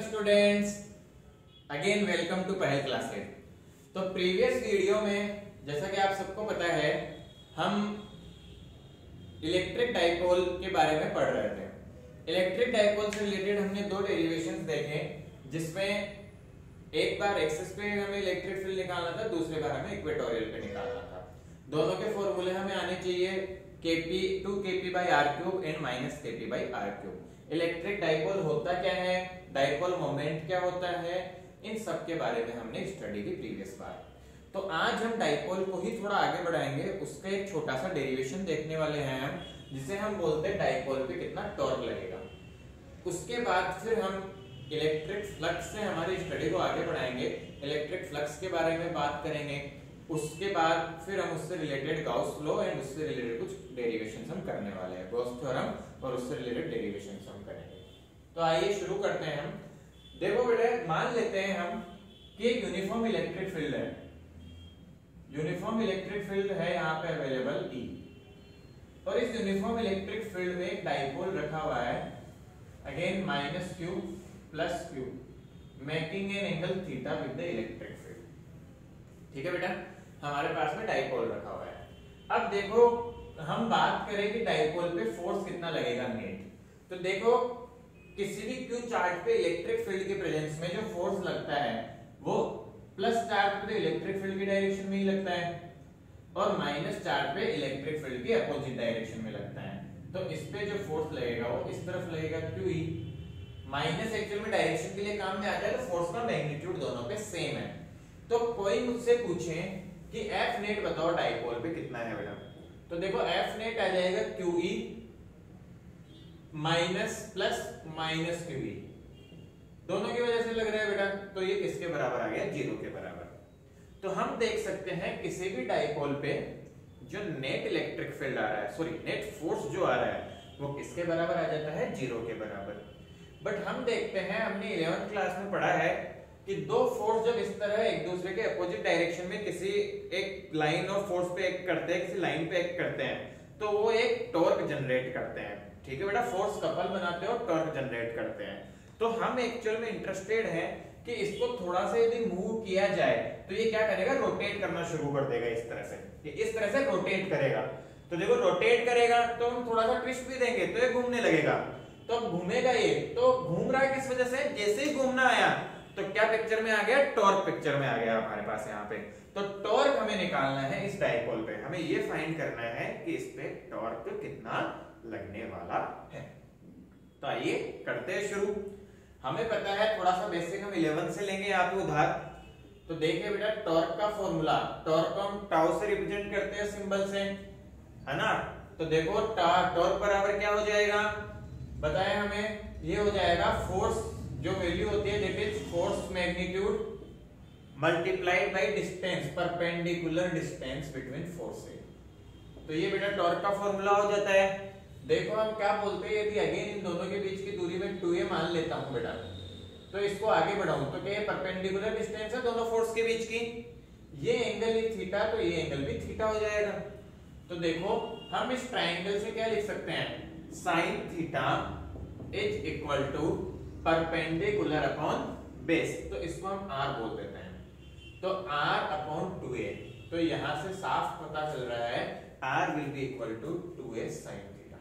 Students, again welcome to Pahal classes. तो previous video में जैसा कि आप सबको पता है हम इलेक्ट्रिक डाइपोल के बारे में पढ़ रहे थे। इलेक्ट्रिक डाइपोल से रिलेटेड हमने दो डेरिवेशंस देखे, जिसमें एक बार एक्सिस पे हमें इलेक्ट्रिक फील्ड निकालना था, दूसरे बार हमें इक्वेटोरियल पे निकालना था। दोनों के फॉर्मूले हमें आने चाहिए kp 2kp by r cube and minus kp by r cube। Electric dipole होता क्या है, डाइपोल मोमेंट क्या होता है, इन सब के बारे में हमने स्टडी की प्रीवियस बार। तो आज हम डाइपोल को ही थोड़ा आगे बढ़ाएंगे, उसका एक छोटा सा डेरिवेशन देखने वाले हैं हम, जिसे हम बोलते हैं डाइपोल पे कितना टॉर्क लगेगा। उसके बाद फिर हम इलेक्ट्रिक फ्लक्स से हमारी स्टडी को आगे बढ़ाएंगे, इलेक्ट्रिक फ्लक्स के बारे में बात करेंगे। उसके बाद फिर हम उससे रिलेटेड गाउस लॉ एंड उससे रिलेटेड कुछ डेरिवेशंस हम करने वाले हैं, गॉस थ्योरम और उससे रिलेटेड डेरिवेशंस हम करेंगे। तो आइए शुरू करते हैं हम। देखो बेटा, मान लेते हैं हम कि एक यूनिफॉर्म इलेक्ट्रिक फील्ड है, यूनिफॉर्म इलेक्ट्रिक फील्ड है यहाँ पे अवेलेबल E, और इस यूनिफॉर्म इलेक्ट्रिक फील्ड में एक डाइपोल रखा हुआ है, again minus Q plus Q, making an angle theta with the electric field. ठीक है बेटा, हमारे पास में डाइपोल रखा हुआ है। अब देखो हम बात करें कि डाइपोल पे फोर्स कितना लगेगा नेट। तो देखो किसी भी क्यू चार्ज पे इलेक्ट्रिक फील्ड के प्रेजेंस में जो फोर्स लगता है वो प्लस चार्ज पे तो इलेक्ट्रिक फील्ड की डायरेक्शन में ही लगता है, और माइनस चार्ज पे इलेक्ट्रिक फील्ड की अपोजिट डायरेक्शन में लगता है। तो इस पे जो फोर्स लगेगा वो इस तरफ लगेगा QE, माइनस एक्चुअल में डायरेक्शन के लिए काम में आता है, तो फोर्स का मैग्नीट्यूड दोनों पे सेम है। तो कोई मुझसे पूछे कि F नेट बताओ डाइपोल पे कितना है बेटा, तो देखो F नेट आ जाएगा QE minus plus minus QE, दोनों की वजह से लग रहा है बेटा, तो ये किसके बराबर आ गया, 0 के बराबर। तो हम देख सकते हैं किसी भी डाइपोल पे जो नेट इलेक्ट्रिक फील्ड आ रहा है, सॉरी नेट फोर्स जो आ रहा है वो किसके बराबर आ जाता है, 0 के बराबर। बट हम देखते हैं, हमने 11th क्लास में पढ़ा है कि दो फोर्स जब इस तरह एक दूसरे के अपोजिट डायरेक्शन में किसी एक लाइन ऑफ फोर्स पे एक्ट करते हैं, किसी लाइन पे एक्ट करते हैं, तो वो एक टॉर्क जनरेट करते हैं। ठीक है बेटा, फोर्स कपल बनाते हैं और टॉर्क जनरेट करते हैं। तो हम एक्चुअल में इंटरेस्टेड हैं कि इसको थोड़ा सा यदि मूव किया जाए तो ये क्या करेगा, रोटेट करना शुरू कर देगा इस तरह से, ये इस तरह से रोटेट करेगा। तो देखो रोटेट करेगा तो हम थोड़ा सा ट्विस्ट भी देंगे तो ये घूमने लगेगा, तो अब घूमेगा ये, तो घूम रहा है किस वजह से, जैसे ही घूमना आया तो क्या पिक्चर में आ गया, टॉर्क पिक्चर में आ गया हमारे पास यहाँ पे। तो टॉर्क हमें निकालना है इस डाइपोल पे, हमें ये फाइंड करना है कि इस पे टॉर्क कितना लगने वाला है। तो आइए करते हैं शुरू। हमें पता है, थोड़ा सा बेसिक हम 11 से लेंगे यहाँ पे उधार। तो देखिए बेटा, टॉर्क का फॉर्मूला, टॉर्क को हम टाउ से रिप्रेजेंट करते हैं सिंबल से, है ना। तो देखो टॉर्क बराबर क्या हो जाएगा, बताएं हमें, ये हो जाएगा फोर्स, जो वैल्यू होती है that is force magnitude multiplied by distance, perpendicular distance between forces. तो ये बेटा टॉर्क का फॉर्मूला हो जाता है। देखो हम क्या बोलते हैं, यदि अगेन इन दोनों के बीच की दूरी में 2a मान लेता हूं बेटा, तो इसको आगे बढ़ाऊं तो क्या ये परपेंडिकुलर डिस्टेंस है दोनों फोर्स के बीच की, ये एंगल ही थीटा, तो ये एंगल भी थीटा हो जाएगा। तो देखो हम इस ट्रायंगल से क्या लिख सकते हैं, sin theta is equal to perpendicular upon base, तो इसको हम r बोल देते हैं, तो r अपॉन 2a। तो यहां से साफ पता चल रहा है r will be equal to 2a sin theta.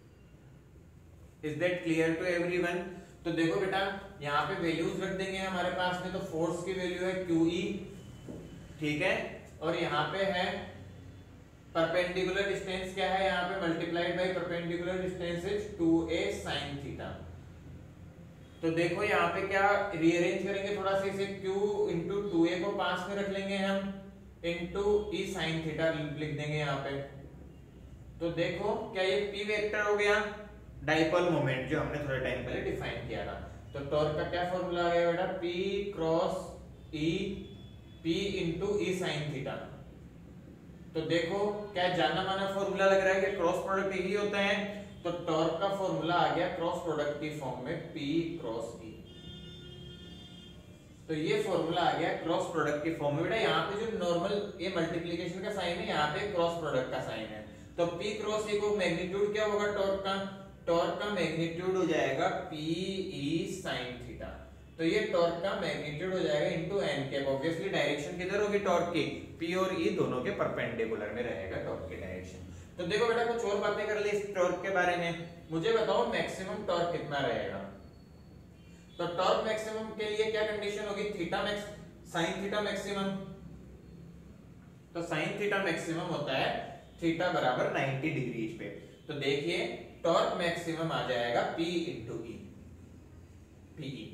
Is that clear to everyone. तो देखो बेटा यहाँ पे वैल्यूज रख देंगे हमारे पास में, तो फोर्स की वैल्यू है QE, ठीक है, और यहाँ पे है परपेंडिकुलर डिस्टेंस क्या है, यहाँ पे multiplied by perpendicular distance is 2a sin theta. तो देखो यहाँ पे क्या रीअरेंज करेंगे थोड़ा सा, इसे q इंटू 2a को पास में रख लेंगे हम, इंटू e sin थीटा लिख देंगे यहाँ पे। तो देखो क्या ये p वेक्टर हो गया, डाइपोल मोमेंट जो हमने थोड़े टाइम पहले डिफाइन किया था। तो टॉर्क का क्या फॉर्मूला आ गया बेटा, p cross e, p into e sin theta. तो देखो क्या जाना माना फॉर्मूला लग रहा है कि क्रॉस प्रोडक्ट यही होता है, तो टॉर्क का फॉर्मूला आ गया क्रॉस प्रोडक्ट की फॉर्म में P क्रॉस E। तो ये फॉर्मूला आ गया क्रॉस प्रोडक्ट की फॉर्म में। बेटा यहाँ पे जो नॉर्मल ये मल्टीप्लिकेशन का साइन है, यहाँ पे क्रॉस प्रोडक्ट का साइन है, तो P क्रॉस E को मैग्नीट्यूड क्या होगा टॉर्क का, टॉर्क का मैग्नीट्यूड हो जाएगा P E sin थीटा। तो तो ये टॉर्क का मैग्नीट्यूड हो जाएगा into n cap. Obviously direction किधर होगी टॉर्क की, पी और ई दोनों के परपेंडिकुलर में रहेगा टॉर्क की डायरेक्शन। तो देखो बेटा कुछ और बातें कर ली इस टॉर्क के बारे में। मुझे बताओ मैक्सिमम टॉर्क कितना रहेगा। तो टॉर्क मैक्सिमम के लिए क्या कंडीशन होगी, theta max sine theta maximum. तो साइन थीटा मैक्सिमम होता है थीटा बराबर 90 डिग्री पे। तो देखिए टॉर्क मैक्सिमम आ जाएगा P इंटू ई, पीई।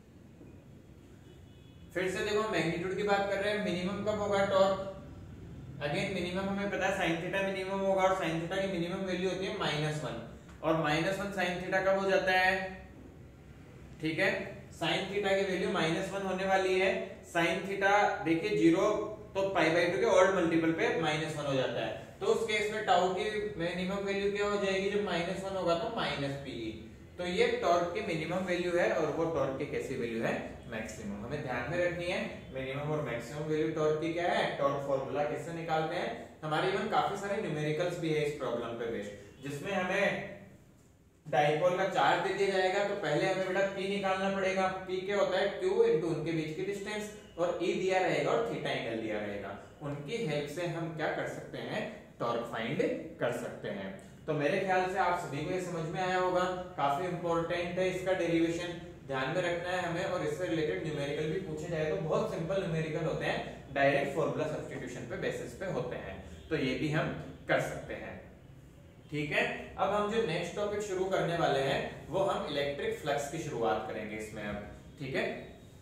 फिर से देखो मैग्नीट्यूड की बात कर रहे हैं, मिनिमम कब होगा टॉर्क। अगेन मिनिमम हमें पता है साइन थीटा मिनिमम होगा, और साइन थीटा की मिनिमम वैल्यू होती है -1, और -1 साइन थीटा कब हो जाता है, ठीक है। साइन थीटा की वैल्यू -1 होने वाली है। साइन थीटा देखिए 0 तो π/2 के ऑड मल्टीपल पे -1 हो जाता है। तो उस केस में टाउ की मिनिमम वैल्यू क्या हो जाएगी, जब -1 होगा तो -pe। तो ये टॉर्क की मिनिमम वैल्यू है, और वो टॉर्क की कैसी वैल्यू है, मैक्सिमम। हमें ध्यान में रखनी है मिनिमम और मैक्सिमम वैल्यू टॉर्क की क्या है। टॉर्क फॉर्मूला कैसे निकालते हैं, हमारे इवन काफी सारे न्यूमेरिकल्स भी है इस प्रॉब्लम पे बेस्ड, जिसमें हमें डाइपोल का चार्ज दे दिया जाएगा। तो पहले हमें बेटा P निकालना पड़ेगा। P क्या होता है, Q इनटू उनके बीच की डिस्टेंस, और E दिया रहेगा और थीटा एंगल दिया रहेगा। उनकी हेल्प से हम क्या कर सकते हैं, टॉर्क फाइंड कर सकते हैं। तो मेरे ख्याल से आप सभी को ये समझ में आया होगा। काफी इंपॉर्टेंट है इसका डेरिवेशन, ध्यान में रखना है हमें। और इससे रिलेटेड न्यूमेरिकल भी पूछे जाए तो बहुत सिंपल न्यूमेरिकल होते हैं, डायरेक्ट फॉर्मूला सब्स्टिट्यूशन पे बेसिस पे होते हैं। तो ये भी हम कर सकते हैं, ठीक है। अब हम जो नेक्स्ट टॉपिक शुरू करने वाले हैं वो हम इलेक्ट्रिक फ्लक्स की शुरुआत करेंगे इसमें अब, ठीक है।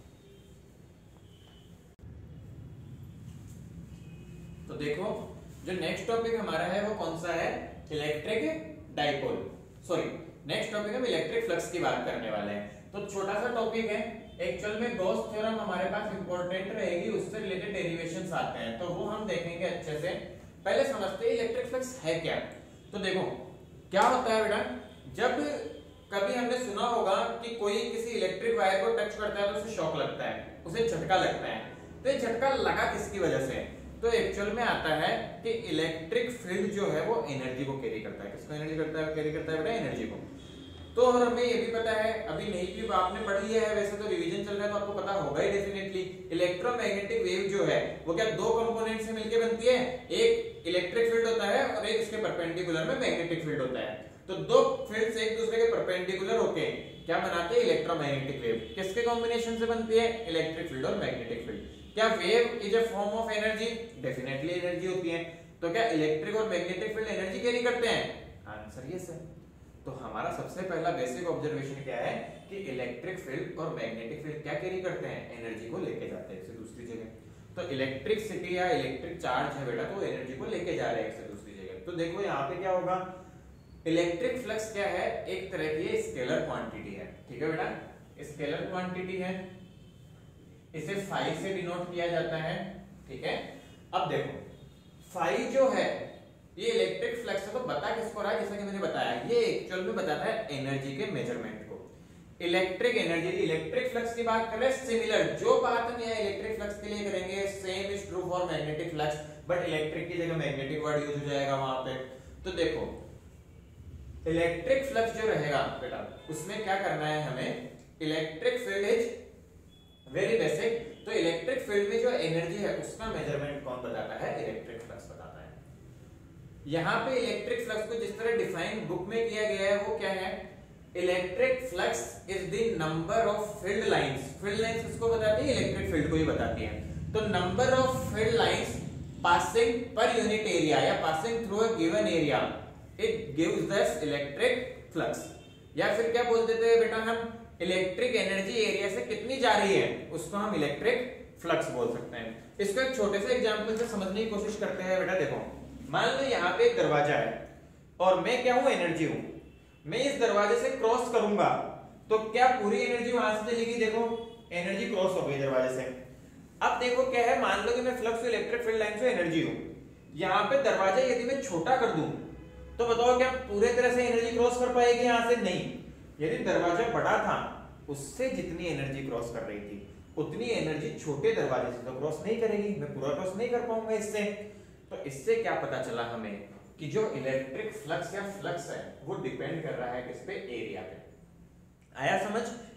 तो देखो जो नेक्स्ट टॉपिक हमारा है वो कौन सा है, electric dipole. Sorry, next topic हम इलेक्ट्रिक फ्लक्स की बात करने वाले हैं। तो छोटा सा टॉपिक है, एक्चुअल में गॉस थ्योरम हमारे पास इंपॉर्टेंट रहेगी, उससे रिलेटेड डेरिवेशंस आते हैं, तो वो हम देखेंगे अच्छे से। पहले समझते हैं इलेक्ट्रिक फ्लक्स है क्या। तो देखो क्या होता है बेटा, जब कभी हमने सुना होगा कि कोई किसी इलेक्ट्रिक वायर को टच करता है तो उसे शॉक लगता है, उसे झटका लगता है। तो ये झटका लगा किसकी वजह से, तो एक्चुअल में आता है कि इलेक्ट्रिक फील्ड जो है वो एनर्जी को कैरी करता है। किसको एनर्जी करता है, कैरी करता है बेटा एनर्जी को। तो और हमें ये भी पता है, अभी नहीं भी आपने पढ़ लिया है, वैसे तो रिवीजन चल रहा है तो आपको पता होगा ही डेफिनेटली। इलेक्ट्रोमैग्नेटिक वेव जो है वो क्या दो कंपोनेंट से मिलकर बनती है, एक इलेक्ट्रिक फील्ड होता है और एक इसके परपेंडिकुलर में मैग्नेटिक फील्ड होता है। तो दो फील्ड्स एक दूसरे के परपेंडिकुलर होके क्या बनाते हैं, इलेक्ट्रोमैग्नेटिक वेव। किसके कॉम्बिनेशन से बनती है, इलेक्ट्रिक फील्ड और मैग्नेटिक फील्ड। क्या wave is a form of energy, definitely energy होती है। तो क्या इलेक्ट्रिक और मैग्नेटिक फील्ड एनर्जी कैरी करते हैं, आंसर यस है। तो हमारा सबसे पहला बेसिक ऑब्जर्वेशन क्या है कि इलेक्ट्रिक फील्ड और मैग्नेटिक फील्ड क्या कैरी करते हैं, एनर्जी को लेके जाते हैं एक से दूसरी जगह। तो इलेक्ट्रिसिटी या इलेक्ट्रिक चार्ज है बेटा, तो एनर्जी को लेके जा रहे हैं एक से दूसरी जगह। तो देखो यहाँ पे क्या होगा, इलेक्ट्रिक फ्लक्स क्या है, एक तरह की स्केलर क्वांटिटी है, ठीक है बेटा, स्केलर क्वांटिटी है। इसे फाई से डिनोट किया जाता है, ठीक है। अब देखो फाई जो है ये इलेक्ट्रिक फ्लक्स है, तो बता किसको रहा है, जैसा कि मैंने बताया ये एक्चुअल में बताता है एनर्जी के मेजरमेंट को। इलेक्ट्रिक एनर्जी, इलेक्ट्रिक फ्लक्स की बात कर रहे हैं, सिमिलर जो बात हम यहाँ इलेक्ट्रिक फ्लक्स के लिए करेंगे same is true for magnetic flux, but electric की जगह मैग्नेटिक वर्ड यूज हो जाएगा वहां पे। तो देखो इलेक्ट्रिक फ्लक्स जो रहेगा बेटा उसमें क्या करना है हमें, electric field is very basic. तो इलेक्ट्रिक फील्ड में जो एनर्जी है उसका मेजरमेंट कौन बताता है, इलेक्ट्रिक फ्लक्स बताता है। यहाँ पे इलेक्ट्रिक फ्लक्स को जिस तरह डिफाइन बुक में किया गया है वो क्या है, electric flux is the number of field lines. Field lines किसको बताती है, इलेक्ट्रिक फील्ड को ही बताती है। तो number of field lines passing per unit area या passing through a given area, it gives this electric flux. या फिर क्या बोल देते हैं बेटा हम, इलेक्ट्रिक एनर्जी एरिया से कितनी जा रही है उसको हम इलेक्ट्रिक फ्लक्स बोल सकते हैं। इसको एक छोटे से एग्जांपल से समझने की कोशिश करते हैं बेटा। देखो मान लो यहाँ पे एक दरवाजा है और मैं क्या हूं, एनर्जी हूं। मैं इस दरवाजे से क्रॉस करूंगा तो क्या पूरी एनर्जी वहां से चलेगी, देखो एनर्जी क्रॉस हो गई दरवाजे से। अब देखो क्या है, मान लो कि मैं फ्लक्स इलेक्ट्रिक फील्ड लाइन से एनर्जी हूं, यहाँ पे दरवाजा यदि मैं छोटा कर दूं तो बताओ क्या पूरे तरह से एनर्जी क्रॉस कर पाएगी यहाँ से, नहीं। यदि दरवाजा बड़ा था उससे जितनी एनर्जी क्रॉस कर रही थी उतनी एनर्जी छोटे दरवाजे से तो क्रॉस नहीं करेगी, मैं पूरा क्रॉस नहीं कर पाऊंगा इससे। तो इससे क्या पता चला हमें कि जो इलेक्ट्रिक फ्लक्स या फ्लक्स है वो डिपेंड कर रहा है किस पे, एरिया पे। आया समझ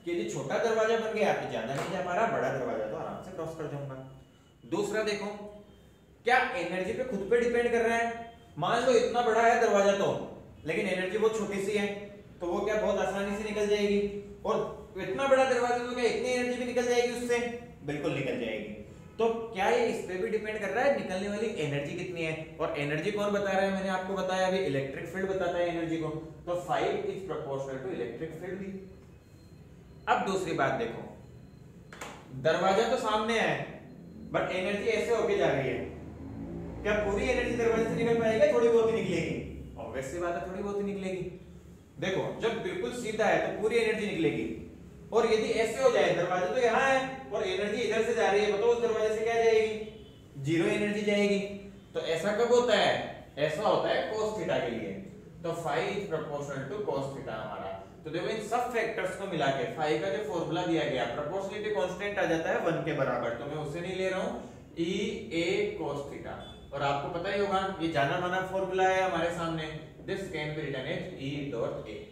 कि यदि छोटा दरवाजा बन गया तो ज्यादा नहीं जा पा रहा, बड़ा दरवाजा तो आराम से क्रॉस कर जाऊंगा। दूसरा देखो, क्या एनर्जी पे खुद पे डिपेंड कर रहा है? मान लो इतना बड़ा है दरवाजा तो, लेकिन एनर्जी बहुत छोटी सी है, तो वो क्या बहुत आसानी से निकल जाएगी। और इतना बड़ा दरवाजा तो क्या इतनी एनर्जी भी निकल जाएगी उससे? बिल्कुल निकल जाएगी। तो क्या ये इस पे भी डिपेंड कर रहा है निकलने वाली एनर्जी कितनी है? और एनर्जी कौन बता रहा है? मैंने आपको बताया अभी, इलेक्ट्रिक फील्ड बताता है एनर्जी को। तो 5 is proportional to electric field भी। अब दूसरी बात देखो, दरवाजा तो सामने है बट एनर्जी ऐसे होके जा रही है, क्या पूरी एनर्जी दरवाजे से निकल पाएगी? थोड़ी बहुत ही निकलेगी। ऑब्वियस सी बात है, थोड़ी बहुत ही निकलेगी। देखो, जब बिल्कुल सीधा है तो पूरी एनर्जी निकलेगी, और यदि ऐसे हो जाए, दरवाजा तो यहाँ है और एनर्जी इधर से जा रही है, बताओ उस दरवाजे से क्या जाएगी? जीरो एनर्जी जाएगी। तो ऐसा कब होता है? ऐसा होता है cos थीटा के लिए। तो phi is proportional to cos theta हमारा। तो देखो इन सब फैक्टर्स को मिला के phi का जो फॉर्मूला दिया गया, प्रोपोर्शनलिटी कांस्टेंट आ जाता है 1 के बराबर। तो मैं उससे नहीं ले रहा हूँ, e a cos थीटा। और आपको पता ही होगा, ये जाना माना फॉर्मूला है हमारे सामने, this can be written as e dot a।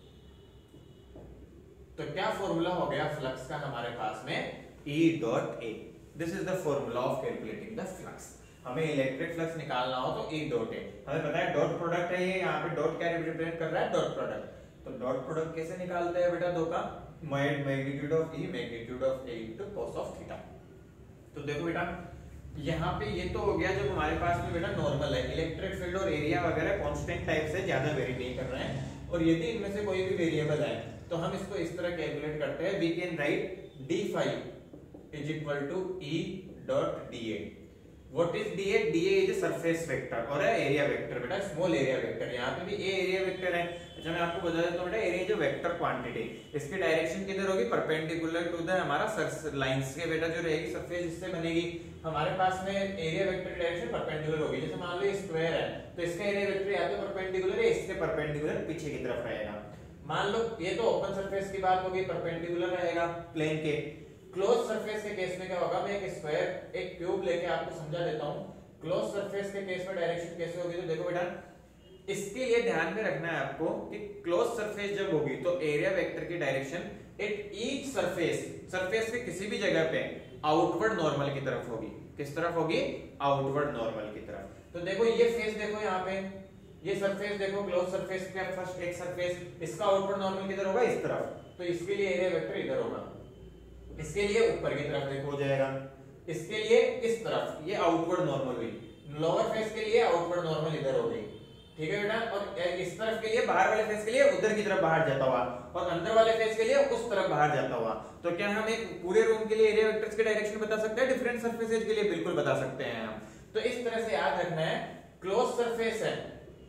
तो क्या फॉर्मूला हो गया फ्लक्स का हमारे पास में? E dot a। This is the formula of calculating the flux. हमें इलेक्ट्रिक फ्लक्स निकालना हो तो E डॉट a। हमें पता है डॉट प्रोडक्ट है ये, यहाँ पे डॉट क्या रिप्रेजेंट कर रहा है? Dot product. तो डॉट प्रोडक्ट कैसे निकालते हैं बेटा? दो का magnitude of E magnitude of a into cos of theta. तो देखो बेटा, यहाँ पे ये तो हो गया जो हमारे पास में बेटा नॉर्मल है, इलेक्ट्रिक फील्ड और एरिया वगैरह कांस्टेंट टाइप से ज्यादा वेरी नहीं कर रहे हैं। और यदि इनमें से कोई भी वेरिएबल है तो हम इसको इस तरह कैलकुलेट करते हैं, we can write d5 is equal to E dot dA। What is dA? dA is a surface vector और एरिया वेक्टर बेटा, स्मॉल एरिया वेक्टर। यहाँ पे भी A एरिया वेक्टर है। अच्छा, मैं आपको बता देता हूँ बेटा, एरिया जो वेक्टर क्वांटिटी, इसकी डायरेक्शन किधर होगी? परपेंडिकुलर टू द हमारा लाइंस के बेटा जो रहेगी सरफेस जिससे बनेगी। हमारे पास में एरिया वेक्टर की डायरेक्शन परपेंडिकुलर होगी। जैसे मान लो ये स्क्वायर है तो इसका एरिया वेक्टर या तो परपेंडिकुलर है, इसके परपेंडिकुलर पीछे की तरफ रहेगा। मान लो ये तो ओपन सरफेस की बात होगी, परपेंडिकुलर रहेगा प्लेन के। क्लोज सरफेस के केस में क्या होगा? मैं एक स्क्वायर, एक क्यूब लेके आपको समझा देता हूँ। क्लोज सरफेस के केस में डायरेक्शन कैसे होगी? तो देखो बेटा, इसके लिए ध्यान में रखना है आपको कि क्लोज सरफेस जब होगी तो एरिया वेक्टर की direction at each surface, surface के किसी भी जगह पे आउटवर्ड नॉर्मल की तरफ होगी। किस तरफ होगी? आउटवर्ड नॉर्मल की तरफ। तो देखो ये फेस देखो, यहाँ पे ये सरफेस देखो, क्लोज सरफेस का फर्स्ट एक सरफेस, इसका आउटवर्ड नॉर्मल किधर होगा? इस तरफ। तो इसके लिए एरिया वेक्टर इधर होगा, इसके लिए ऊपर की तरफ देखो हो जाएगा, इसके लिए इस तरफ, ये आउटवर्ड नॉर्मल हुई। लोअर फेस के लिए आउटवर्ड नॉर्मल इधर हो गई, ठीक है बेटा। और इस तरफ के लिए, बाहर वाले फेस के लिए उधर की तरफ बाहर जाता हुआ, और अंदर वाले फेस के लिए उस तरफ बाहर जाता हुआ। तो क्या हम एक पूरे रूम के लिए एरिया वेक्टर्स की डायरेक्शन बता सकते हैं डिफरेंट सरफेसेज के लिए? बिल्कुल बता सकते हैं हम। तो इस तरह से याद रखना है, क्लोज सरफेस है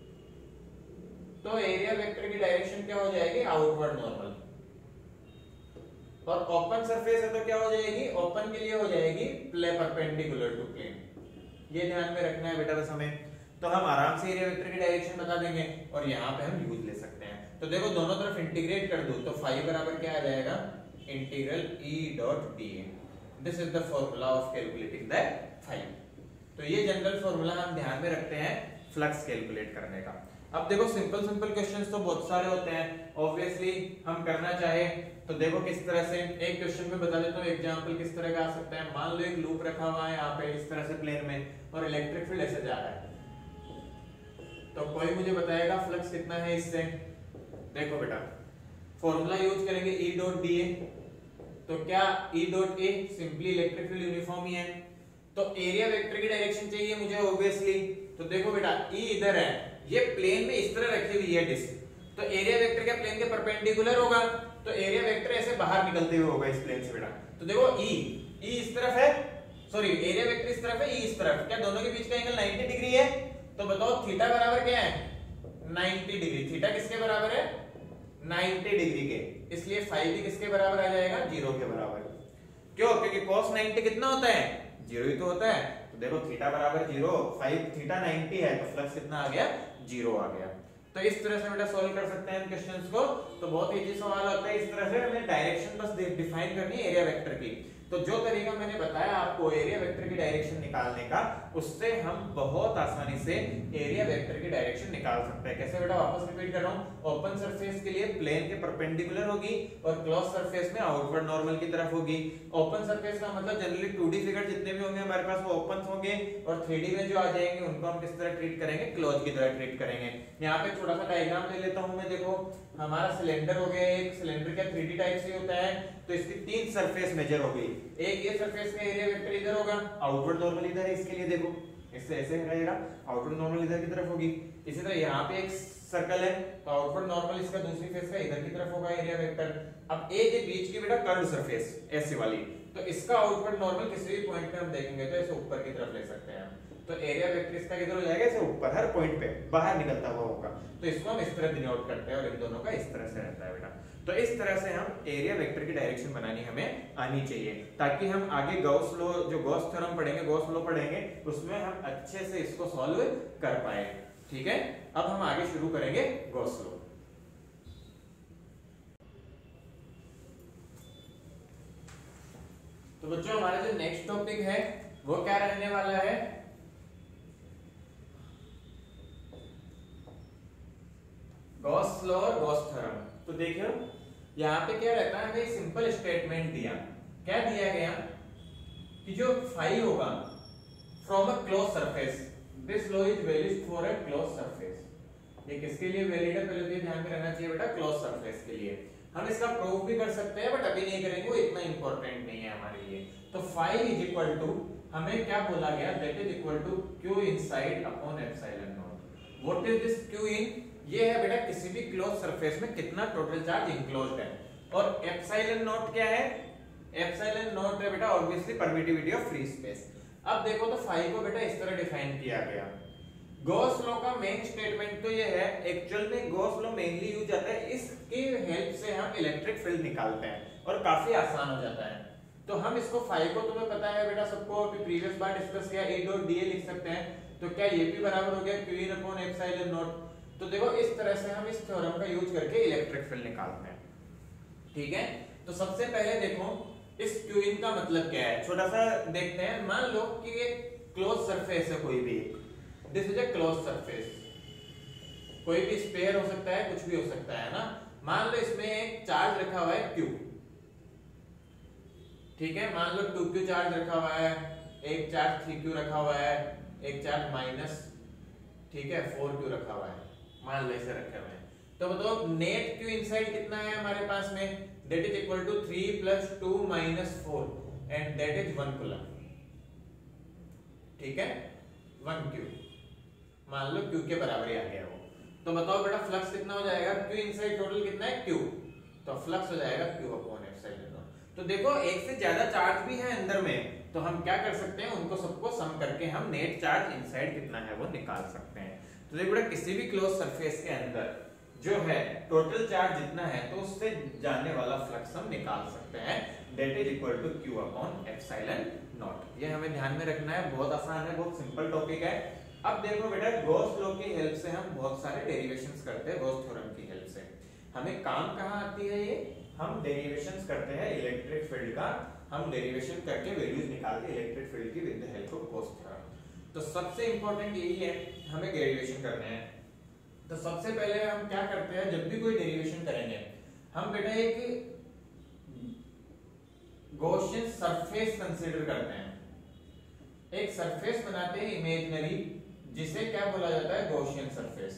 तो एरिया वेक्टर की डायरेक्शन क्या हो जाएगी? Outward normal. और ओपन सरफेस है तो क्या हो जाएगी? ओपन के लिए हो जाएगी परपेंडिकुलर टू प्लेन। ये ध्यान में रखना है बेटा बस हमें। तो हम आराम से एरिया वेक्टर की डायरेक्शन बता देंगे और यहाँ पे हम यूज ले सकते हैं। तो देखो दोनों तरफ इंटीग्रेट कर दो तो फाई बराबर क्या आ जाएगा? Integral E dot dA। This is the formula of calculating the phi. तो ये जनरल फॉर्मूला हम ध्यान में रखते हैं फ्लक्स कैलकुलेट करने का। अब देखो सिंपल क्वेश्चंस तो बहुत सारे होते हैं, ऑब्वियसली हम करना चाहे तो देखो किस तरह से। एक क्वेश्चन में बता देता हूँ एग्जांपल किस तरह का आ सकता है। मान लो एक लूप रखा हुआ है यहाँ पे इस तरह से प्लेन में, और इलेक्ट्रिक फील्ड ऐसे जा रहा है, तो कोई मुझे बताएगा फ्लक्स कितना है इससे। देखो बेटा फॉर्मूला यूज करेंगे E डॉट dA। तो क्या E dot A simply electric field uniform ही है, तो एरिया वेक्टर की डायरेक्शन चाहिए मुझे ऑब्वियसली। तो देखो बेटा E इधर है, ये प्लेन में इस तरह रखी हुई है डिस्क, तो एरिया वेक्टर क्या प्लेन के परपेंडिकुलर होगा, तो एरिया वेक्टर ऐसे बाहर निकलते हुए होगा इस प्लेन से बेटा। तो देखो E इस तरफ है, सॉरी एरिया वेक्टर इस तरफ है, E इस तरफ, क्या दोनों के बीच का एंगल 90 डिग्री है? तो बताओ थीटा बराबर क्या है? 90 डिग्री। थीटा किसके बराबर है? 90 डिग्री के, इसलिए फाई भी किसके बराबर आ जाएगा? 0 के बराबर। क्यों? क्योंकि cos 90 कितना होता है? 0 ही तो होता है। तो देखो थीटा बराबर 0, फाई थीटा 90 है तो फ्लक्स कितना आ गया? 0 आ गया। तो इस तरह से बेटा सॉल्व कर सकते हैं क्वेश्चंस को। तो बहुत इजी सवाल होता है, इस तरह से हमें डायरेक्शन बस डिफाइन करनी है एरिया वेक्टर की। तो जो तरीका मैंने बताया आपको एरिया वेक्टर की डायरेक्शन निकालने का, उससे हम बहुत आसानी से एरिया वेक्टर की डायरेक्शन निकाल सकते हैं। कैसे बेटा, वापस रिपीट कर रहा हूँ, ओपन सरफेस के लिए प्लेन के परपेंडिकुलर होगी और क्लोज सरफेस में आउटवर्ड नॉर्मल की तरफ होगी। ओपन सरफेस का मतलब जनरली 2D फिगर जितने भी होंगे हमारे पास वो ओपन होंगे, और 3D में जो आ जाएंगे उनको हम किस तरह ट्रीट करेंगे, क्लोज की तरह ट्रीट करेंगे। यहाँ पे छोटा सा डायग्राम ले लेता हूँ मैं। देखो हमारा सिलेंडर हो गया, एक सिलेंडर क्या 3D टाइप से होता है, तो इसकी 3 सरफेस मेजर हो गई। एक ये सरफेस का एरिया वेक्टर इधर होगा, आउटवर्ड नॉर्मल इधर है, इसके लिए देखो इससे ऐसे रहेगा, आउटवर्ड नॉर्मल इधर की तरफ होगी। इसी तरह यहाँ पे एक सर्कल है, तो आउटवर्ड नॉर्मल इसका दूसरी फेस का इधर की तरफ होगा एरिया वेक्टर। अब एक ये बीच की बेटा कर्व सरफेस ऐसी वाली, तो इसका आउटवर्ड नॉर्मल किसी भी पॉइंट पे हम देखेंगे तो इसे ऊपर की तरफ ले सकते हैं। तो एरिया वेक्टर इसका किधर हो जाएगा, इसे ऊपर हर पॉइंट पे बाहर निकलता हुआ होगा, तो इसको हम इस तरह डिनोट करते हैं और इन दोनों का इस तरह से रहता है बेटा। तो इस तरह से हम एरिया वेक्टर की डायरेक्शन बनानी हमें आनी चाहिए, ताकि हम आगे गॉस लॉ, जो गॉस थ्योरम पढ़ेंगे, गॉस लॉ पढ़ेंगे, उसमें हम अच्छे से इसको सॉल्व कर पाए। ठीक है, अब हम आगे शुरू करेंगे गॉस लॉ। तो बच्चों हमारा जो नेक्स्ट टॉपिक है वो क्या रहने वाला है, गॉस लॉ और गॉस थ्योरम। तो देखियो यहाँ पे क्या रहता है, हमें सिंपल स्टेटमेंट दिया, क्या दिया गया कि जो फाई होगा from a close surface, this law is valid for a close surface. ये किसके लिए वैलिड है, पहले तो ये ध्यान में रहना चाहिए बेटा, क्लोज सरफेस के लिए। हम इसका प्रूफ भी कर सकते हैं बट अभी नहीं करेंगे, वो इतना इंपॉर्टेंट नहीं है हमारे लिए। तो फाई इज इक्वल टू, हमें क्या बोला गया, that is equal to Q inside upon epsilon naught. What is this Q in, ये है बेटा किसी भी क्लोज सरफेस में कितना टोटल चार्ज इंक्लोज्ड है, और एप्सिलॉन नॉट क्या है, एप्सिलॉन नॉट है बेटा obviously permittivity of free space. अब देखो तो फाई को बेटा इस तरह डिफाइन किया गया। गॉस लॉ का मेन स्टेटमेंट तो ये है, एक्चुअल में गॉस लॉ मेनली यूज आता है, इसकी हेल्प से हम इलेक्ट्रिक फील्ड निकालते हैं और काफी आसान हो जाता है। तो हम इसको फाई को, तुम्हें पता है बेटा सबको, अभी प्रीवियस बार डिस्कस किया, ए डॉट डी लिख सकते हैं, तो क्या ये भी बराबर हो गया Q in upon epsilon naught. तो देखो इस तरह से हम इस थ्योरम का यूज करके इलेक्ट्रिक फील्ड निकालते हैं। ठीक है, तो सबसे पहले देखो इस क्यू इन का मतलब क्या है, छोटा सा देखते हैं। मान लो कि ये क्लोज सरफेस है कोई भी, this is a close surface, कोई भी स्फीयर हो सकता है, कुछ भी हो सकता है ना। मान लो इसमें एक चार्ज रखा हुआ है Q, ठीक है, मान लो 2Q चार्ज रखा हुआ है, एक चार्ज 3Q रखा हुआ है, एक चार्ज माइनस, ठीक है, 4Q रखा हुआ है, मान लो इसे रखे हुए हैं। तो बताओ नेट Q इनसाइड कितना है हमारे पास में, that is equal to 3 + 2 - 4 and that is 1 coulomb. ठीक है, 1Q, मान लो Q के बराबर ही आ गया वो। तो बताओ बेटा फ्लक्स कितना हो जाएगा, Q इनसाइड टोटल कितना है Q, तो फ्लक्स हो जाएगा Q अपॉन एप्सिलॉन नॉट। तो देखो एक से ज्यादा चार्ज भी है अंदर में, तो हम क्या कर सकते हैं, उनको सबको सम करके हम नेट चार्ज इनसाइड कितना है वो निकाल सकते हैं। तो देखो बेटा किसी भी क्लोज सरफेस के अंदर जो है टोटल चार्ज जितना है, तो उससे जाने वाला फ्लक्स हम निकाल सकते हैं, that is equal to Q upon epsilon naught. ये हमें ध्यान में रखना है, बहुत आसान है, बहुत सिंपल टॉपिक है। अब देखो बेटा गॉस लॉ की हेल्प से हम बहुत सारे डेरिवेशंस करते हैं, गॉस थ्योरम की हेल्प से हमें काम कहाँ आती है, ये हम डेरिवेशंस करते हैं इलेक्ट्रिक फील्ड का, हम डेरिवेशन करके वैल्यूज निकालते हैं इलेक्ट्रिक फील्ड की with the help of Gauss theorem. तो सबसे इंपॉर्टेंट यही है, हमें डेरिवेशन करने हैं। तो सबसे पहले हम क्या करते हैं, जब भी कोई डेरिवेशन करेंगे हम बेटा एक गॉसियन सरफेस कंसीडर करते हैं, एक सरफेस बनाते हैं इमेजिनरी, जिसे क्या बोला जाता है, गॉसियन सरफेस।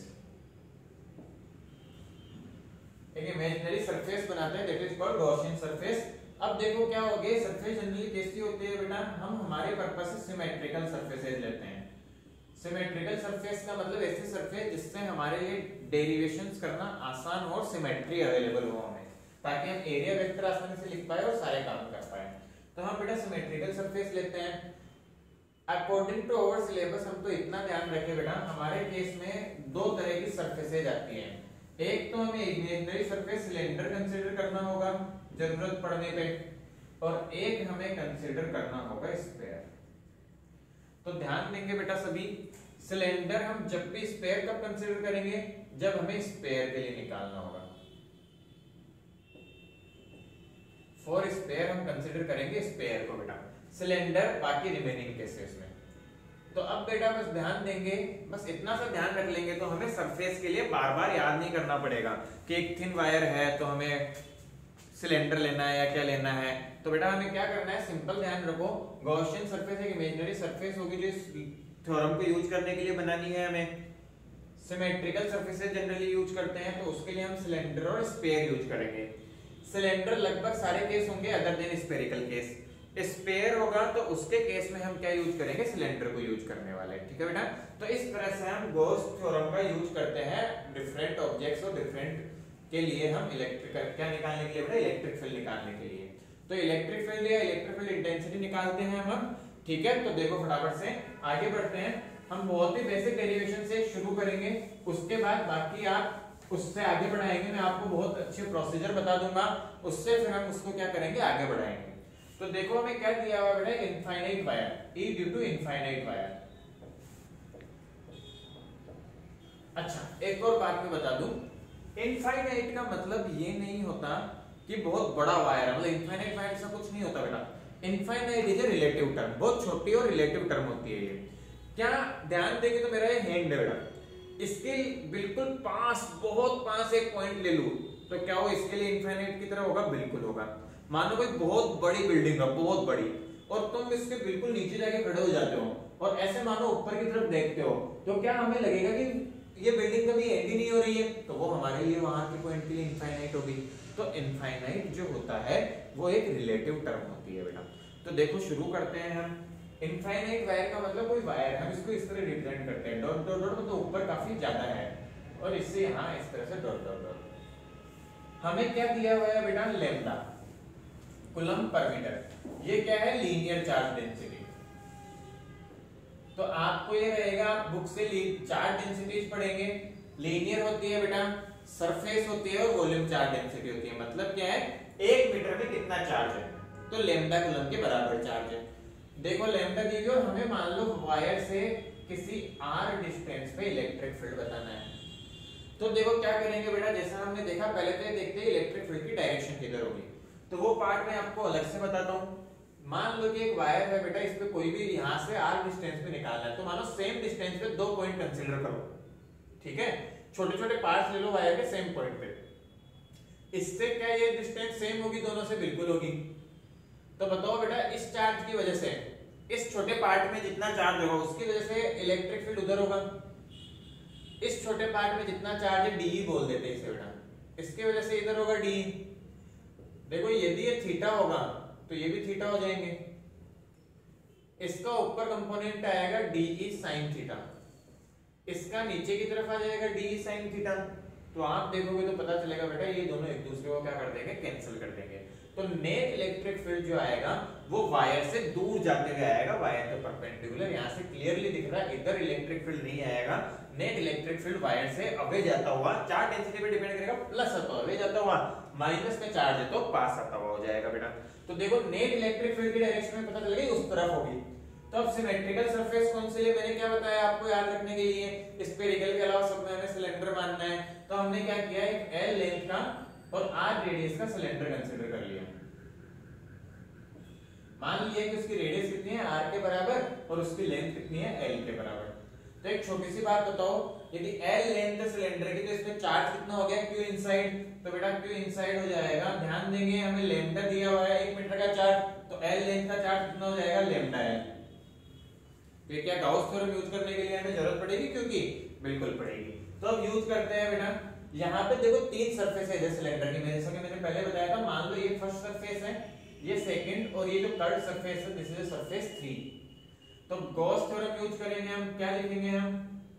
एक इमेजिनरी सरफेस बनाते हैं, that is called Gaussian surface. अब देखो क्या हो गया, सरफेस जनरली कैसी होती है बेटा, हम हमारे पर्पस से सिमेट्रिकल सरफेसेस लेते हैं। सिमेट्रिकल सरफेस का मतलब ऐसी सरफेस जिससे हमारे लिए डेरिवेशंस करना आसान हो और सिमेट्री अवेलेबल हो हमें, ताकि हम एरिया वेक्टर आसानी से लिख पाए और सारे काम कर पाए। तो हम बेटा सिमेट्रिकल सरफेस लेते हैं। अकॉर्डिंग टू आवर सिलेबस हम तो इतना ध्यान रखें बेटा, हमारे केस में दो तरह की सरफेसेज आती हैं। एक तो हमें इमेजिनरी सरफेस सिलेंडर कंसीडर करना होगा जरूरत पड़ने पे, और एक हमें कंसीडर करना होगा स्फीयर। तो ध्यान देंगे बेटा सभी, सिलेंडर हम जब भी स्फीयर कब कंसीडर करेंगे, जब हमें स्फीयर के लिए निकालना होगा। फॉर स्पेयर हम कंसीडर करेंगे स्पेयर को बेटा, सिलेंडर बाकी रिमेनिंग केसेस में। तो अब बेटा बस ध्यान देंगे, बस इतना सा ध्यान रख लेंगे तो हमें सरफेस के लिए बार बार याद नहीं करना पड़ेगा कि एक थिन वायर है तो हमें सिलेंडर लेना है या क्या लेना है। तो बेटा हमें क्या करना है, सिंपल ध्यान रखो, गॉसियन सरफेस एक इमेजिनरी सरफेस होगी जो इस थ्योरम को यूज करने के लिए बनानी है हमें। सिमेट्रिकल सरफेसेस जनरली यूज करते हैं तो उसके लिए हम सिलेंडर और स्पेयर यूज करेंगे। सिलेंडर लगभग सारे केस होंगे other than spherical case. Sphere होगा तो उसके केस में हम क्या यूज करेंगे, सिलेंडर को यूज करने वाले, ठीक है बेटा। तो इस तरह से हम गॉस थ्योरम का यूज करते हैं डिफरेंट ऑब्जेक्ट्स और डिफरेंट के लिए हम इलेक्ट्रिकल क्या निकालने के लिए बेटा, इलेक्ट्रिक फील्ड निकालने के लिए। तो इलेक्ट्रिक फील्ड या इलेक्ट्रिक फील्ड इंटेंसिटी निकालते हैं हम, ठीक है। तो देखो फटाफट से आगे बढ़ते हैं, हम बहुत ही बेसिक डेरिवेशन से शुरू करेंगे, उसके बाद बाकी आप उससे आगे बढ़ाएंगे, मैं आपको बहुत अच्छे प्रोसीजर बता दूंगा, उससे फिर हम उसको क्या करेंगे, आगे बढ़ाएंगे। तो देखो हमें क्या दिया हुआ बेटा, infinite wire, E due to infinite wire. अच्छा एक और बात मैं बता दूं, इनफाइनाइट का मतलब ये नहीं होता कि बहुत बड़ा वायर है, मतलब इनफाइनाइट वायर ऐसा कुछ नहीं होता बेटा। Infinite is a relative term, बहुत छोटी और रिलेटिव टर्म होती है ये। क्या ध्यान देंगे तो मेरा ये हैंड है बेटा, इसके बिल्कुल पास, बहुत पास एक पॉइंट ले लूं तो क्या वो इसके लिए इनफाइनाइट की तरह होगा, बिल्कुल होगा। मानो कोई बहुत बड़ी बिल्डिंग है, बहुत बड़ी, और तुम इसके बिल्कुल नीचे जाके खड़े हो जाते हो और ऐसे मानो ऊपर की तरफ देखते हो, तो क्या हमें लगेगा कि ये बिल्डिंग कभी एंड ही नहीं हो रही है, तो वो हमारे लिए वहां के पॉइंट के लिए इनफाइनाइट होगी। तो इनफाइनाइट जो होता है वो एक रिलेटिव टर्म होती है बेटा। तो देखो शुरू करते हैं हम। इनफाइनाइट वायर का मतलब कोई वायर, हम इसको इस तरह रिप्रेजेंट करते हैं, डॉट डॉट डॉट, तो ऊपर काफी ज्यादा है और इससे यहाँ इस तरह से डॉट डॉट डॉट। हमें क्या दिया हुआ है बेटा, लैम्डा कूलम्ब पर मीटर। ये क्या है, लीनियर चार्ज डेंसिटी। तो आपको ये रहेगा, आप बुक से चार्ज डेंसिटीज पढ़ेंगे, लीनियर होती है बेटा, सरफेस होती है और वॉल्यूम चार्ज डेंसिटी होती है। मतलब क्या है, 1 मीटर में कितना चार्ज है, तो लैम्डा कूलम्ब के बराबर चार्ज है। देखो लैम्डा दी गई और हमें मान लो वायर से किसी r डिस्टेंस पे इलेक्ट्रिक फील्ड बताना है। तो देखो क्या करेंगे बेटा, जैसा हमने देखा, पहले तो ये देखते हैं इलेक्ट्रिक फील्ड की डायरेक्शन किधर होगी, तो वो पार्ट मैं आपको अलग से बताता हूँ। मान लो कि एक वायर है बेटा, इस पे कोई भी यहाँ से r डिस्टेंस पे निकालना है, तो मानो सेम डिस्टेंस पे 2 पॉइंट कंसीडर करो, ठीक है। छोटे छोटे पार्ट्स ले लो वायर के सेम पॉइंट पे, इससे क्या ये डिस्टेंस सेम होगी, दोनों से बिल्कुल होगी। तो बताओ बेटा, इस चार्ज की वजह से इस छोटे पार्ट में जितना चार्ज होगा उसकी वजह से इलेक्ट्रिक फील्ड उधर होगा। इस छोटे पार्ट में जितना चार्ज है डी बोल देते हैं इसे बेटा, इसकी वजह से इधर होगा डी। देखो यदि ये थीटा होगा तो ये भी थीटा हो जाएंगे, इसका ऊपर कंपोनेंट आएगा डी ई साइन थीटा, इसका नीचे की तरफ आ जाएगा डी ई साइन थीटा। तो आप देखोगे तो पता चलेगा बेटा ये दोनों एक दूसरे को क्या कर देंगे, कैंसिल कर देंगे। तो नेट इलेक्ट्रिक फील्ड जो आएगा वो वायर से दूर जाते हुए आएगा, वायर के परपेंडिकुलर। यहाँ से क्लियरली दिख रहा है इधर इलेक्ट्रिक फील्ड नहीं आएगा, नेट इलेक्ट्रिक फील्ड वायर से अवे जाता हुआ, चार्ज डेंसिटी पे डिपेंड करेगा, प्लस आता अवे जाता हुआ, माइनस में चार्ज है तो पास आता हुआ हो जाएगा बेटा। तो देखो नेट इलेक्ट्रिक फील्ड की डायरेक्शन में पता चलेगा उस तरफ होगी। तो अब सिमेट्रिकल सरफेस कौन सी है, मैंने क्या बताया आपको याद रखने के लिए, स्फेरिकल के अलावा सब में हमें सिलेंडर मानना है। तो हमने क्या किया, एक एल लेंथ का और r रेडियस का सिलेंडर कंसीडर कर लिया। मान लिया कि उसकी रेडियस कितनी है, r के बराबर, और उसकी लेंथ कितनी है, l के बराबर। तो एक छोटी सी बात बताओ, यदि l लेंथ सिलेंडर की तो इसमें चार्ज कितना हो गया, q इनसाइड। तो बेटा q इनसाइड हो जाएगा, ध्यान देंगे हमें लैम्डा दिया हुआ है 1 मीटर का चार्ज, तो l लेंथ का चार्ज कितना हो जाएगा, लैम्डा l। तो क्या गाउस थ्योरम यूज करने के लिए हमें जरूरत पड़ेगी, क्योंकि बिल्कुल पड़ेगी। तो अब यूज करते हैं बेटा, यहाँ पे देखो 3 सरफेस है सिलेंडर की, जैसा कि मैंने पहले बताया था। मान लो ये फर्स्ट सरफेस है, ये सेकंड, और ये जो थर्ड सरफेस है दिस इज सरफेस 3। तो गॉस थ्योरम यूज करेंगे हम, क्या लिखेंगे हम,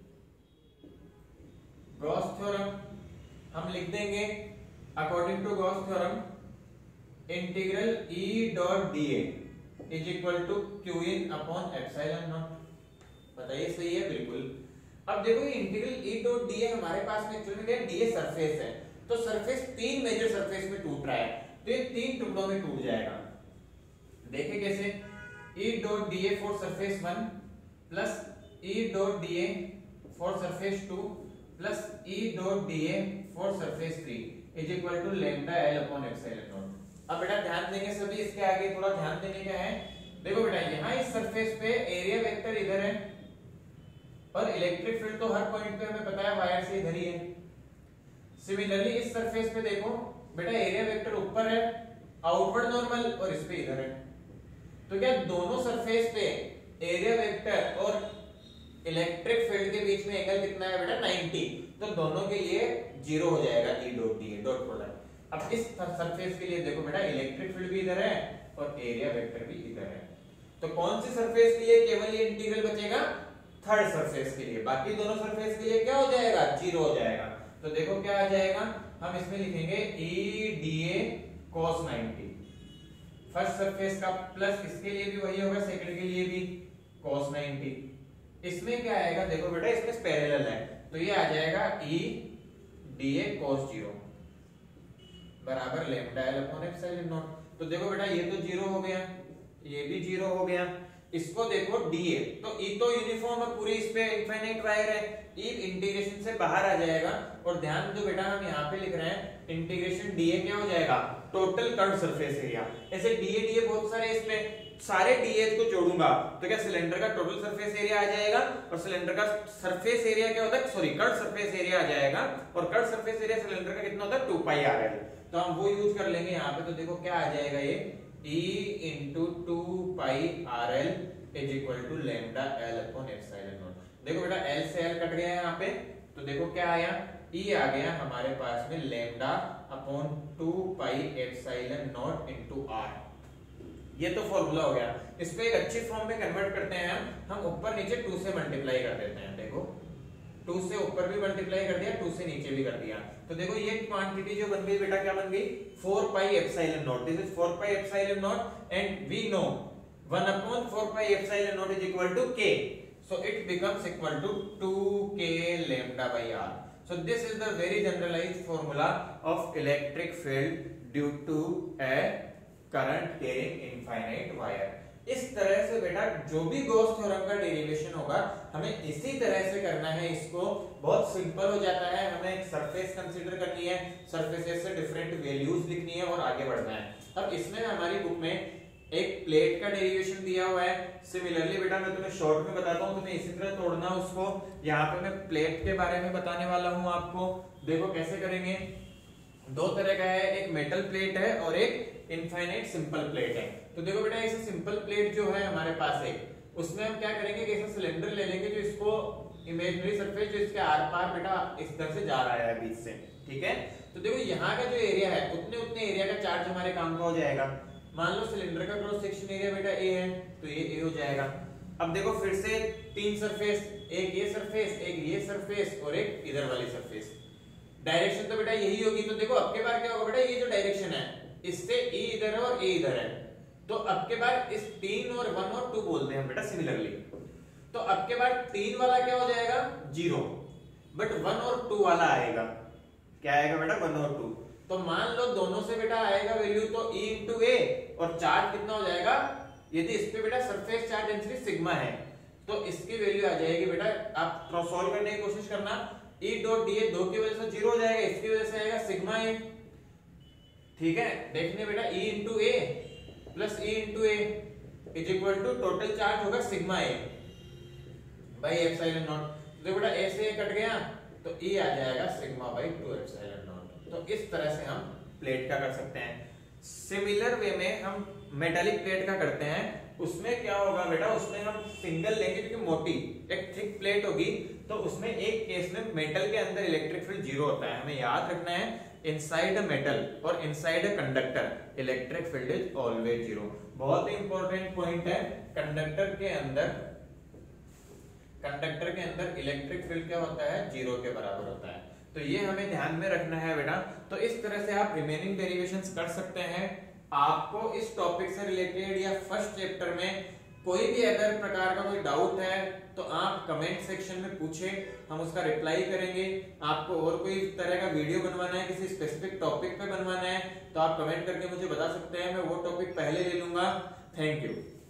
गॉस थ्योरम हम लिख देंगे according to Gauss theorem, integral E dot dA is equal to q in upon epsilon naught. बताइए सही है, बिल्कुल। अब देखो ये इंटीग्रल E डॉट dA हमारे पास में एक्चुअली क्या dA सरफेस है, तो सरफेस 3 मेजर सरफेस में टूट रहा है, तो ये 3 टुकड़ों में टूट जाएगा। देखें कैसे, E dot dA for surface 1 plus E dot dA for surface 2 plus E dot dA for surface 3 is equal to lambda L upon epsilon naught. अब बेटा ध्यान देंगे सभी, इसके आगे थोड़ा ध्यान देने का है। देखो बेटा यहाँ इस सरफेस पे एरिया वेक्टर इधर है और इलेक्ट्रिक फील्ड तो हर पॉइंट पे हमें पता है वायर से इधर ही है। सिमिलरली इस सरफेस पे देखो बेटा एरिया वेक्टर ऊपर है, आउटवर्ड नॉर्मल, और इस पे इधर है। तो क्या दोनों सरफेस पे एरिया वेक्टर और इलेक्ट्रिक फील्ड के बीच में एंगल कितना है बेटा 90, तो दोनों के लिए 0 हो जाएगा E dot d dot product. अब इस सरफेस के लिए देखो बेटा इलेक्ट्रिक फील्ड भी इधर है और एरिया वेक्टर भी इधर है, तो कौन सी सरफेस के लिए केवल ये इंटीग्रल बचेगा, थर्ड सरफेस के लिए। बाकी दोनों सरफेस के लिए क्या हो जाएगा, 0 हो जाएगा। तो देखो क्या आ जाएगा, हम इसमें लिखेंगे E dA cos 90, first surface का प्लस इसके लिए भी वही होगा, सेकंड के लिए भी cos 90। इसमें क्या आएगा, देखो बेटा इसमें पैरेलल है, तो ये आ जाएगा E dA cos 0 बराबर lambda L upon epsilon naught. तो देखो बेटा ये तो 0 हो गया, ये भी 0 हो गया। इसको देखो dA, तो E तो यूनिफॉर्म है पूरी, इस पे इनफिनिट वायर है, E इंटीग्रेशन से बाहर आ जाएगा। और ध्यान दो बेटा हम यहाँ पे लिख रहे हैं इंटीग्रेशन dA क्या हो जाएगा, टोटल कर्व सरफेस एरिया। ऐसे dA बहुत सारे, इस पे सारे dA को जोड़ूंगा तो क्या सिलेंडर का टोटल सरफेस एरिया आ जाएगा, और सिलेंडर का सरफेस एरिया क्या होता है, सॉरी कर्व सरफेस एरिया आ जाएगा, और कर्व सरफेस एरिया सिलेंडर का कितना होता है 2πRL। तो हम वो यूज कर लेंगे यहाँ पे। तो देखो क्या आ जाएगा, ये E into 2πRL is equal to lambda L upon epsilon naught। देखो बेटा L से L कट गया है यहाँ पे, तो देखो क्या आया, E आ गया हमारे पास में lambda upon 2π epsilon naught into R। ये तो फॉर्मूला हो गया। इसको एक अच्छी फॉर्म में कन्वर्ट करते हैं हम ऊपर नीचे 2 से मल्टीप्लाई कर देते हैं। देखो 2 से ऊपर भी मल्टीप्लाई कर दिया, 2 से नीचे भी कर दिया। तो देखो ये क्वांटिटी जो बन गई बेटा, क्या बन गई, 4π epsilon naught। This is 4π epsilon naught and we know 1 upon 4π epsilon naught is equal to k, so it becomes equal to 2k lambda by R। So this is the very generalized formula of electric field due to a current carrying infinite wire। इस तरह से बेटा जो भी Gauss theorem का derivation होगा हमें इसी तरह से करना है। इसको बहुत सिंपल हो जाता है, हमें एक सरफेस कंसीडर करनी है, सरफेसेस से डिफरेंट वैल्यूज लिखनी है और आगे बढ़ना है। अब इसमें हमारी बुक में एक प्लेट का डेरिवेशन दिया हुआ है। सिमिलरली बेटा मैं तुम्हें शॉर्ट में बताता हूँ, तुम्हें इसी तरह तोड़ना उसको। यहाँ पे मैं प्लेट के बारे में बताने वाला हूँ आपको। देखो कैसे करेंगे, दो तरह का है, एक मेटल प्लेट है और एक इनफाइनाइट सिंपल प्लेट है। तो देखो बेटा ऐसे सिंपल प्लेट जो है हमारे पास है, उसमें हम क्या करेंगे कि ऐसा सिलेंडर ले लेंगे जो इसको इमेजिनरी सरफेस जो इसके आर पार बेटा इस तरह से जा रहा है बीच से, ठीक है। तो देखो यहाँ का जो एरिया है उतने एरिया का चार्ज हमारे काम का हो जाएगा। मान लो सिलेंडर का क्रॉस सेक्शन एरिया बेटा ए है, तो ये ए हो जाएगा। अब देखो फिर से 3 सरफेस, एक ये सरफेस, एक ये सरफेस और एक इधर वाली सरफेस। डायरेक्शन तो बेटा यही होगी। तो देखो अब के बार क्या होगा बेटा, ये जो डायरेक्शन है इससे E इधर है और A इधर है, तो अब के बाद इस 3 और 1 और 2 बोलते हैं बेटा सिमिलरली। तो अब के बाद 3 वाला क्या हो जाएगा 0, बट 1 और 2 वाला आएगा, क्या आएगा बेटा 1 और 2। तो मान लो दोनों से बेटा आएगा वैल्यू तो E into A, और चार्ज कितना हो जाएगा, यदि इस पे बेटा सरफेस चार्ज डेंसिटी सिग्मा है तो इसकी वैल्यू आ जाएगी बेटा, आप सॉल्व करने की कोशिश करना, E डॉट dA 2 की वजह से 0 हो जाएगा, इसकी वजह से आएगा सिग्मा A, ठीक है। देखने बेटा E into A plus E into A is equal to total charge होगा sigma A by epsilon naught. देखो बेटा A से A कट गया तो E आ जाएगा सिग्मा बाई 2 एप्सिलॉन नॉट। तो इस तरह से हम प्लेट का कर सकते हैं। सिमिलर वे में हम मेटालिक प्लेट का करते हैं, उसमें क्या होगा बेटा, उसमें हम सिंगल लेंगे क्योंकि मोटी एक थिक प्लेट होगी, तो उसमें एक केस में मेटल के अंदर इलेक्ट्रिक फील्ड 0 होता है। हमें याद रखना है इनसाइड अ मेटल और inside a conductor electric field is always 0। बहुत ही इंपॉर्टेंट पॉइंट है, कंडक्टर के अंदर इलेक्ट्रिक फील्ड क्या होता है 0 के बराबर होता है। तो ये हमें ध्यान में रखना है बेटा। तो इस तरह से आप रिमेनिंग डेरिवेशंस कर सकते हैं। आपको इस टॉपिक से रिलेटेड या फर्स्ट चैप्टर में कोई भी अदर प्रकार का कोई डाउट है तो आप कमेंट सेक्शन में पूछें, हम उसका रिप्लाई करेंगे। आपको और कोई तरह का वीडियो बनवाना है, किसी स्पेसिफिक टॉपिक पे बनवाना है तो आप कमेंट करके मुझे बता सकते हैं, मैं वो टॉपिक पहले ले लूंगा। Thank you.